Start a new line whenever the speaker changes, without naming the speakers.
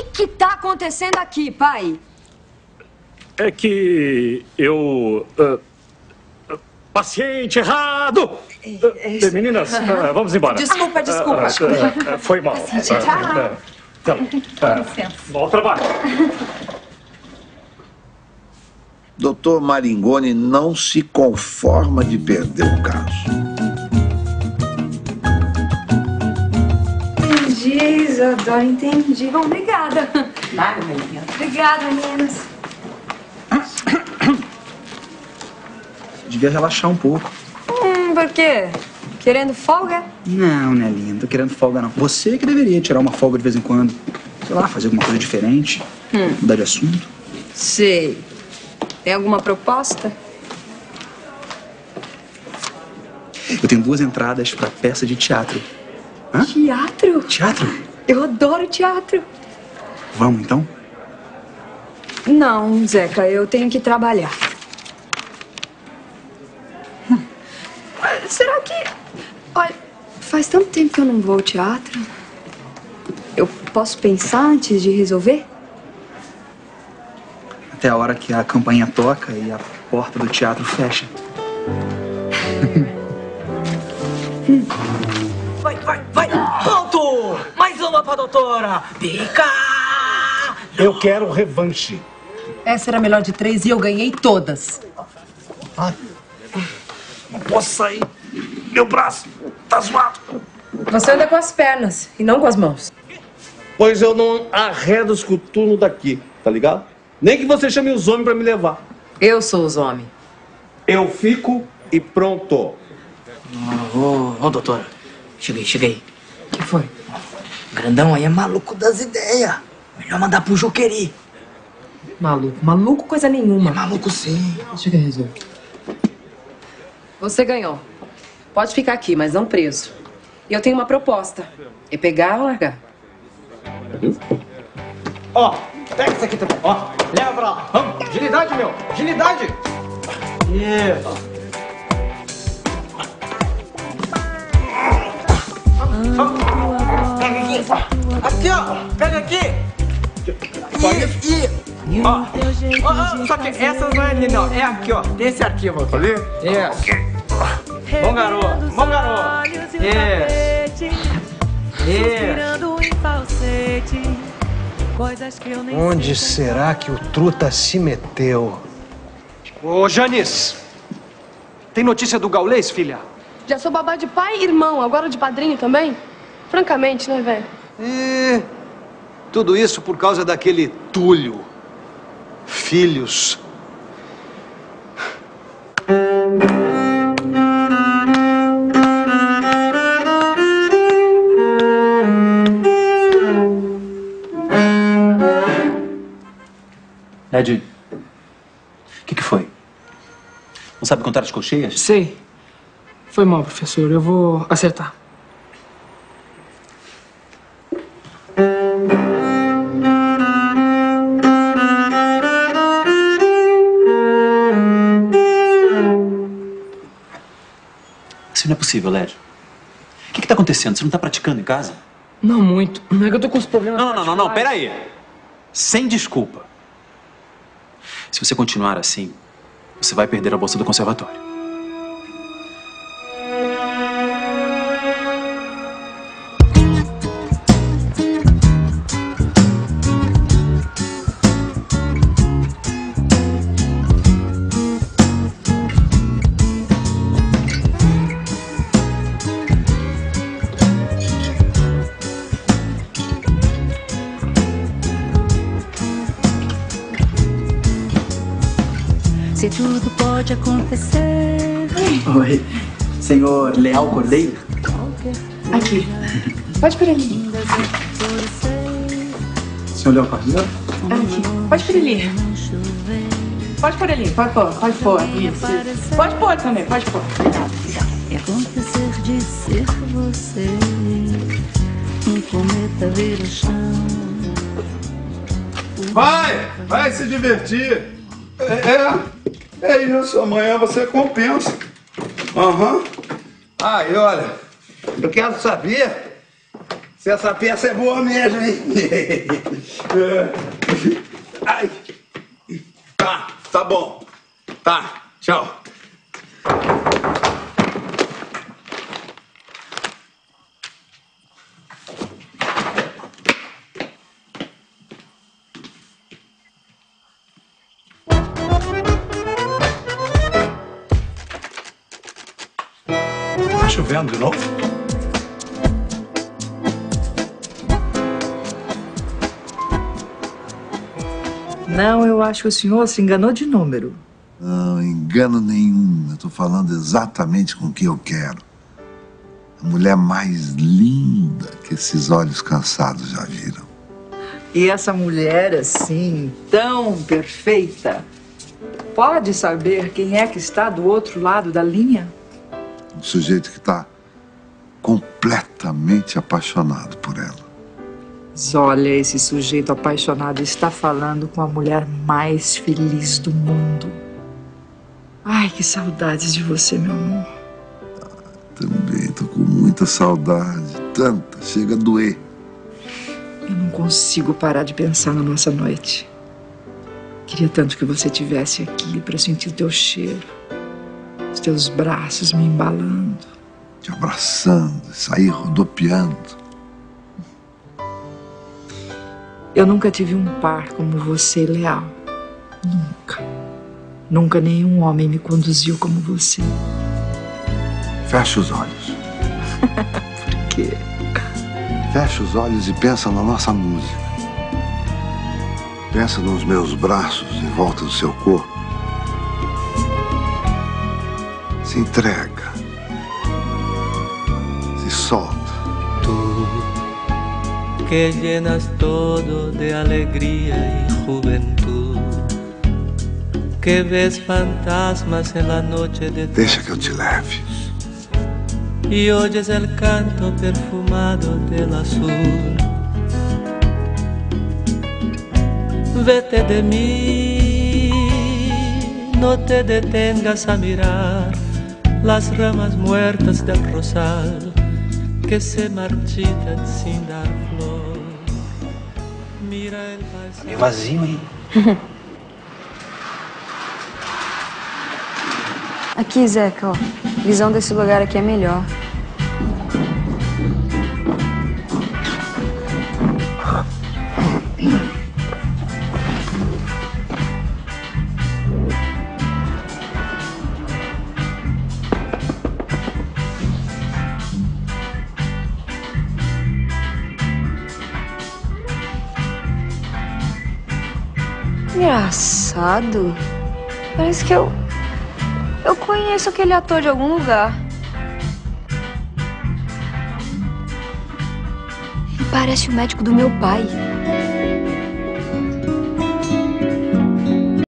que tá acontecendo aqui, pai?
É que eu... paciente errado! Meninas, vamos embora.
Desculpa.
Foi mal.
Tchau.
Com licença. Bom trabalho.
Dr. Maringoni não se conforma de perder o caso.
Entendi, Isadora, entendi. Bom, obrigada.
Nada, Melinha.
Obrigada, meninas.
Devia relaxar um pouco.
Por quê? Querendo folga?
Não, Nelinha, não tô querendo folga, não. Você que deveria tirar uma folga de vez em quando. Sei lá, fazer alguma coisa diferente. Mudar de assunto.
Sei. Tem alguma proposta?
Eu tenho 2 entradas pra peça de teatro. Hã?
Teatro?
Teatro?
Eu adoro teatro.
Vamos, então?
Não, Zeca, eu tenho que trabalhar. Será que... Olha, faz tanto tempo que eu não vou ao teatro. Eu posso pensar antes de resolver?
Até a hora que a campainha toca e a porta do teatro fecha.
Vai! Pronto! Mais uma pra doutora! Pica!
Eu quero revanche.
Essa era a melhor de 3 e eu ganhei todas.
Não posso sair. Meu braço tá zoado.
Você anda com as pernas e não com as mãos.
Pois eu não arredo os coturnos daqui, tá ligado? Nem que você chame os homens pra me levar.
Eu sou os homens.
Eu fico e pronto.
Ô, doutora. Cheguei.
O que foi?
O grandão aí é maluco das ideias. Melhor mandar pro Joqueri.
Maluco coisa nenhuma.
É maluco sim.
Deixa eu resolver. Você ganhou. Pode ficar aqui, mas não preso. E eu tenho uma proposta. É pegar ou largar?
Ó, pega isso aqui também. Ó, leva pra lá. Vamos. Agilidade, meu. Agilidade. Isso. Pega aqui. Aqui, ó. Pega aqui. Só isso. Ó, só que essas não é ali, não. É aqui, ó. Tem esse arquivo aqui. Ali? Isso. Bom garoto.
Onde será que o Truta se meteu?
Ô, Janice, tem notícia do Gaulês, filha?
Já sou babá de pai e irmão, agora de padrinho também? Francamente, né, velho?
E tudo isso por causa daquele Túlio. Filhos.
Ned, o que foi? Não sabe contar as colcheias?
Sei. Foi mal, professor. Eu vou acertar.
Isso não é possível, Led. O que tá acontecendo? Você não tá praticando em casa?
Não muito. Não é que eu tô com os problemas...
Não, peraí. Sem desculpa. Se você continuar assim, você vai perder a bolsa do conservatório.
Se tudo pode acontecer.
Oi, senhor Leal Cordeiro?
Aqui. Pode por ali.
Senhor Leal Cordeiro?
Aqui. Pode por ali. Pode por ali. Pode pôr. Isso. Pode pôr também, pode pôr.
E acontecer de ser você. Um cometa vira chão.
Vai se divertir. É isso, amanhã você compensa. E olha, eu quero saber
Se essa peça é boa mesmo, hein? Ai. Tá bom. Tá, tchau.
Tá chovendo de novo?
Não, eu acho que o senhor se enganou de número.
Não, engano nenhum. Eu tô falando exatamente com o que eu quero. A mulher mais linda que esses olhos cansados já viram.
E essa mulher, assim, tão perfeita, pode saber quem é que está do outro lado da linha?
Um sujeito que tá completamente apaixonado por ela.
Mas olha, esse sujeito apaixonado está falando com a mulher mais feliz do mundo. Ai, que saudades de você, meu amor.
Também tô com muita saudade, tanta, chega a doer.
Eu não consigo parar de pensar na nossa noite. Queria tanto que você estivesse aqui para sentir o teu cheiro, os teus braços me embalando,
te abraçando, sair rodopiando.
Eu nunca tive um par como você, leal. Nunca. Nunca nenhum homem me conduziu como você.
Fecha os olhos.
Por quê?
Fecha os olhos e pensa na nossa música. Pensa nos meus braços em volta do seu corpo. Se entrega. Se solta.
Que llenas todo de alegría y juventud, que ves fantasmas en la noche de tu
Deixa que eu te leve.
y oyes el canto perfumado del azul. Vete de mí, no te detengas a mirar las ramas muertas del rosal que se marchitan sin dar flor. Mira el paisaje.
Vazio, hein?
Aqui, Zeca, ó. A visão desse lugar aqui é melhor. Engraçado. Parece que eu conheço aquele ator de algum lugar. Ele parece o médico do meu pai.